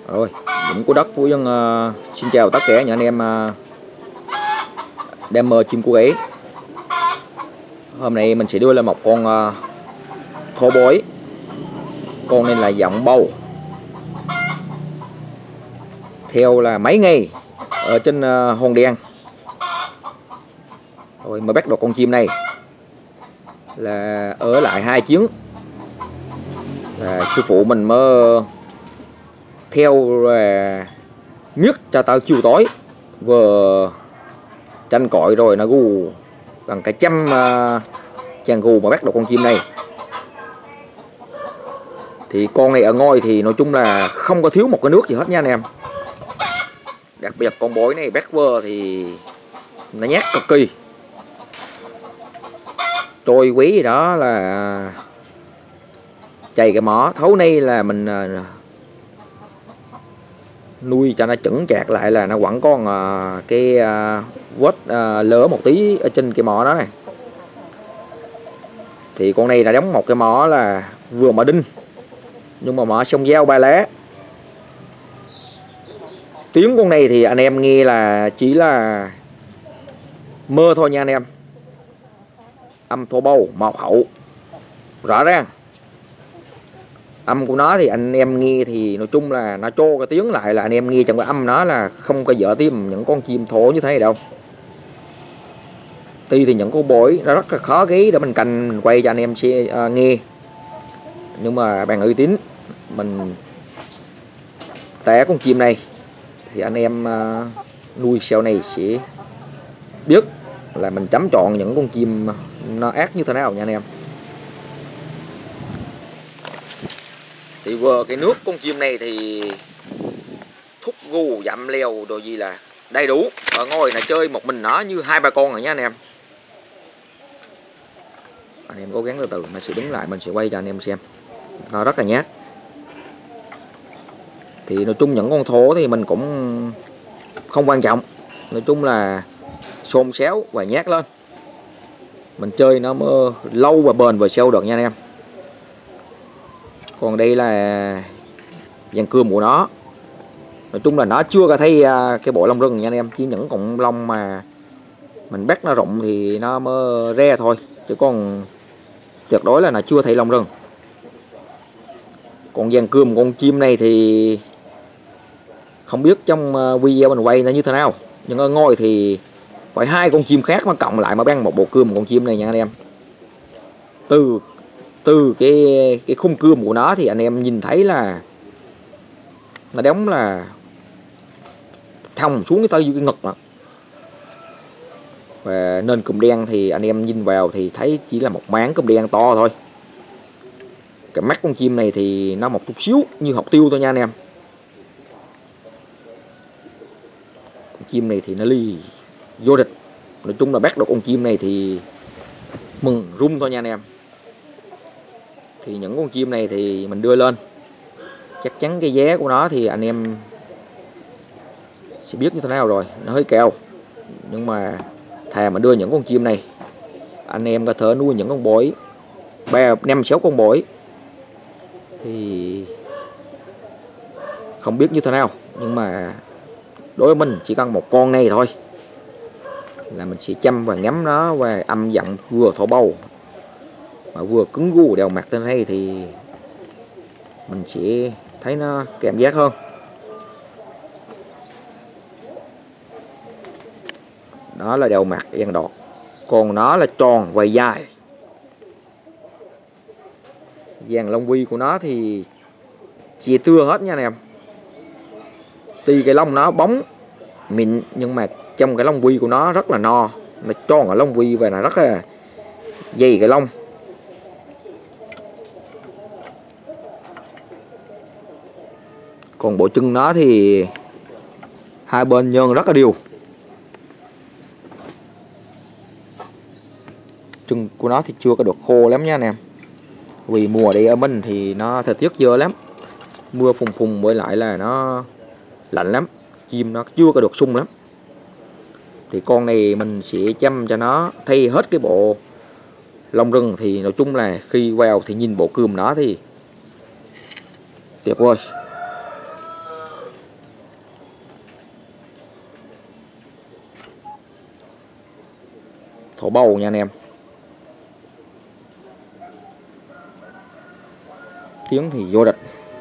Rồi, Dũng của đất Phú Dân xin chào tất cả những anh em đam mê chim cú gáy. Hôm nay mình sẽ đưa lên một con thố bối. Con này là giọng bầu. Theo là mấy ngày ở trên Hòn Đen. Rồi mới bắt được con chim này. Là ở lại 2 chuyến. Là sư phụ mình mới theo là miết cho tao chiều tối vừa tranh cọi rồi nó gù bằng cả trăm chàng gù mà bắt được con chim này. Thì con này ở ngôi thì nói chung là không có thiếu một cái nước gì hết nha anh em. Đặc biệt con bối này bắt vơ thì nó nhát cực kỳ. Trôi quý gì đó là chày cái mỏ. Thấu nay là mình nuôi cho nó chững chạc lại là nó vẫn còn cái vết lỡ một tí ở trên cái mỏ đó này. Thì con này là đóng một cái mỏ là vừa mỏ đinh nhưng mà mỏ sông dao 3 lá. Tiếng con này thì anh em nghe là chỉ là mơ thôi nha anh em. Âm thô bầu màu hậu rõ ràng. Âm của nó thì anh em nghe thì nói chung là nó cho cái tiếng lại là anh em nghe trong cái âm nó là không có dở tim những con chim thổ như thế này đâu. Tuy thì những con bối nó rất là khó ghé để mình canh mình quay cho anh em nghe. Nhưng mà bạn uy tín mình té con chim này thì anh em nuôi sau này sẽ biết là mình chấm chọn những con chim nó ác như thế nào nha anh em. Thì vừa cái nước con chim này thì thúc gu dặm leo đồ gì là đầy đủ. Ở ngồi là chơi một mình nó như 2-3 con rồi nha anh em. Anh em cố gắng từ từ mình sẽ đứng lại mình sẽ quay cho anh em xem. Nó rất là nhát. Thì nói chung những con thố thì mình cũng không quan trọng. Nói chung là xôn xéo và nhát lên. Mình chơi nó mới lâu và bền và sâu được nha anh em. Còn đây là dàn cườm của nó. Nói chung là nó chưa có thấy cái bộ lông rừng nha anh em. Chỉ những cọng lông mà mình bắt nó rụng thì nó mới re thôi. Chứ còn tuyệt đối là nó chưa thấy lông rừng. Còn dàn cườm con chim này thì không biết trong video mình quay nó như thế nào. Nhưng ở ngôi thì phải 2 con chim khác mà cộng lại mà băng một bộ cườm con chim này nha anh em. Từ cái khung cườm của nó thì anh em nhìn thấy là nó đóng là thòng xuống cái tới dưới cái ngực đó. Và nên cùm đen thì anh em nhìn vào thì thấy chỉ là một máng cùm đen to thôi. Cái mắt con chim này thì nó một chút xíu như hột tiêu thôi nha anh em. Con chim này thì nó ly vô địch. Nói chung là bắt được con chim này thì mừng rung thôi nha anh em. Thì những con chim này thì mình đưa lên chắc chắn cái giá của nó thì anh em sẽ biết như thế nào rồi. Nó hơi cao. Nhưng mà thà mà đưa những con chim này anh em có thể nuôi những con bổi 5-6 con bổi thì không biết như thế nào. Nhưng mà đối với mình chỉ cần một con này thôi là mình sẽ chăm và ngắm nó và âm dặn vừa thổ bầu mà vừa cứng gu đều mặt trên đây thì mình sẽ thấy nó cảm giác hơn. Đó là đều mặt đen đọt. Còn nó là tròn và dài. Dàn lông quy của nó thì chia tưa hết nha anh em. Tuy cái lông nó bóng mịn nhưng mà trong cái lông quy của nó rất là no. Nó tròn ở lông quy và nó rất là dày cái lông. Còn bộ chân nó thì hai bên nhơn rất là đều. Chân của nó thì chưa có được khô lắm nha anh em. Vì mùa đây ở mình thì nó thời tiết dơ lắm. Mưa phùn phùn với lại là nó lạnh lắm. Chim nó chưa có được sung lắm. Thì con này mình sẽ chăm cho nó thay hết cái bộ lông rừng. Thì nói chung là khi vào thì nhìn bộ cườm nó thì tuyệt vời. thổ bầu nha anh em. Tiếng thì vô địch.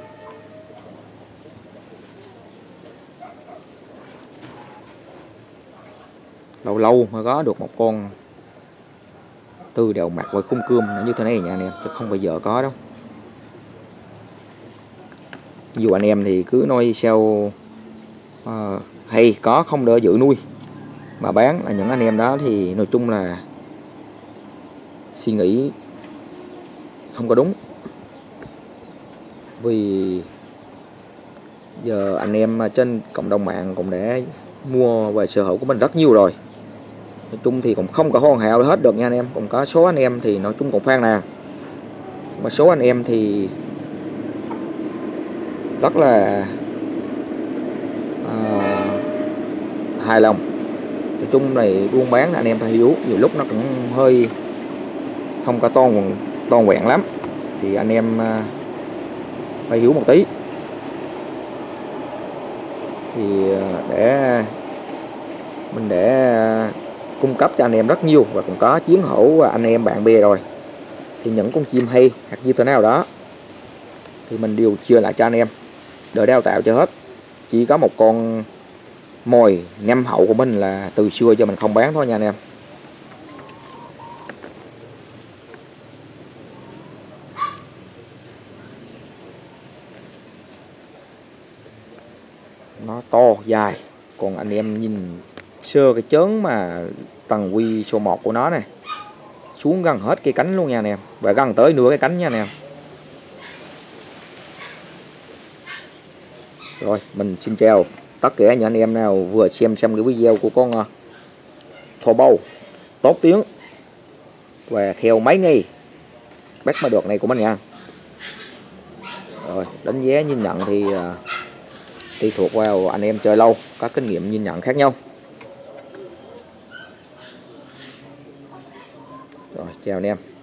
Lâu lâu mới có được một con từ đều mặt với khung cơm như thế này nha anh em, chứ không bao giờ có đâu. Dù anh em thì cứ nói sao hay có không đỡ giữ nuôi mà bán, là những anh em đó thì nói chung là suy nghĩ không có đúng. Vì giờ anh em trên cộng đồng mạng cũng đã mua về sở hữu của mình rất nhiều rồi. Nói chung thì cũng không có hoàn hảo hết được nha anh em. Cũng có số anh em thì nói chung cũng phàn nàn, mà số anh em thì rất là hài lòng. Nói chung này buôn bán anh em phải hiểu, nhiều lúc nó cũng hơi không có toàn vẹn lắm, thì anh em phải hiểu một tí. Thì để cung cấp cho anh em rất nhiều, và cũng có chiến hữu anh em bạn bè rồi, thì những con chim hay hoặc như thế nào đó thì mình đều chia lại cho anh em để đào tạo cho hết. Chỉ có một con mồi nem hậu của mình là từ xưa cho mình không bán thôi nha anh em. Nó to dài, còn anh em nhìn sơ cái chớn mà tầng quy số 1 của nó này xuống gần hết cái cánh luôn nha anh em, và gần tới nửa cái cánh nha anh em. Rồi mình xin chào tất cả những anh em nào vừa xem cái video của con thổ bầu tốt tiếng và theo mấy ngày bắt mà được này của mình nha. Rồi đánh giá nhìn nhận thì tùy thuộc vào anh em chơi lâu, có kinh nghiệm nhìn nhận khác nhau. Rồi chào anh em.